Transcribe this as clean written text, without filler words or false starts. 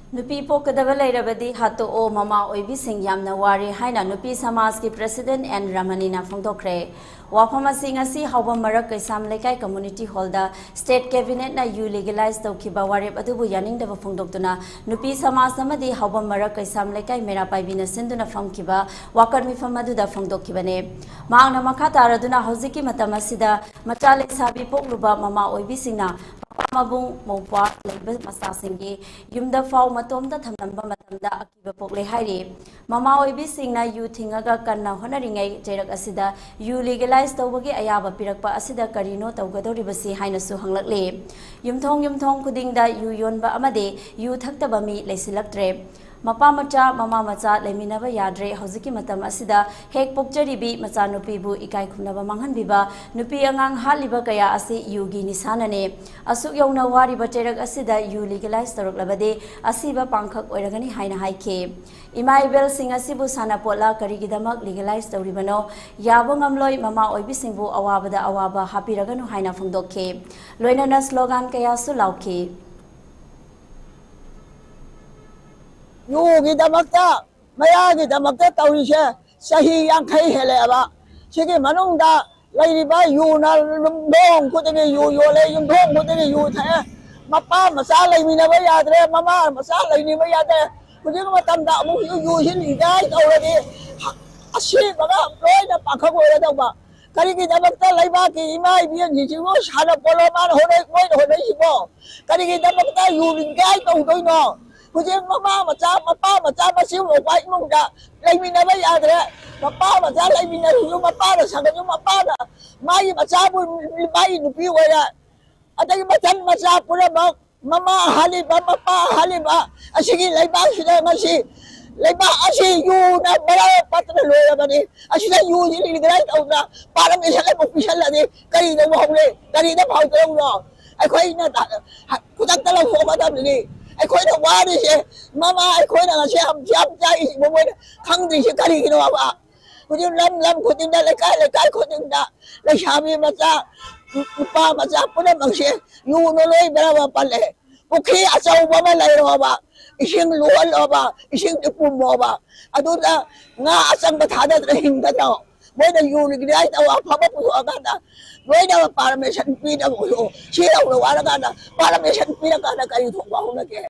नुपी पोकदब लेरबदी हातो ओ mama ओइबिसिंग यामना वारी हाइना नुपी समाज की प्रेसिडेंट एन रमनीना फोंदोखरे वाफम asi hawba marak kaisam lekai community hall da state cabinet na you legalize tawkiba warep adubu yaning daba phongdoktuna nupi samaj amadi hawba marak kaisam lekai mera paibina sinduna famkiba wakar mifam aduda phongdokibane maangna makha taraduna hojiki matam asida machale sabi pokluba mama oibisingna mabung mongpa leba masasingi yumda faw matomda thamnamba matamda akiba pokle hairi mama oibisingna you thingaga kanna honaringai jerak asida you legalize tawbagi ayaba pirakpa asida karino tawgadoribasi hainasu hanglakle yumthong kudingda you yonba amade you thaktaba mi leisilaktre mapa macha mama macha leminaba yadre hojiki matam asida hek pokjaribi macha nupi bu ikai khumnaba manghanbiba nupi angang haliba kaya asi yugi nisanane asuk yongna wari baterak asida you legalize taroklabade asiba pangkhak oiragani haina haike imaibel sing asibu sana pola karigidamak legalize tawribano yabongamloi mama oibisingbu awabada awaba hapiraganu haina phongdokhe loinana slogan kaya su lauke yugi damakta mayagi damakta tawrise sahi yankai hele aba sigi manungda lairiba yu na dong kudenge yu yole yum dong kudenge yu tha mapa masa laimina ba yadre mama masa laini ba yadre kuding matamda amu yu hin idai tawradi asi baga loina pakhak oira dawba karigi damakta laiba ki imai bian jijibo sana poloman hore moi hore sibo karigi damakta yu ringai tawdoino kujeng mama macha mapa macha masiu wai mungda laimina ba yadre mapa macha laimina yu mapa da sangaju mapa da mai macha bu mai nupi waya adai matan macha pura ba mama haliba mapa haliba asigi laiba sida masi laiba asi yu na bara patra loya bani asida yu ni ligrai tauna param isale official ade kari da hawle kari da phau tawno ai khoi na kudak tala ho ba da ni ai khoi da wari se mama ai khoi da se ham jam jai bo mo khang di se kari ki no ba kujin lam kujin da lekai kujin da le shami macha upa macha puna mangse yu no loi bera ba pale pukhi achau ba ma lai ro ba ising lual ba ising ipum ba adu da nga asang ba thada hing da daw moi da yu ni dai taw fa ba pu ga da moi da permission pi da bo si da lo wa da permission pi da ka da kai thong ba ho na ke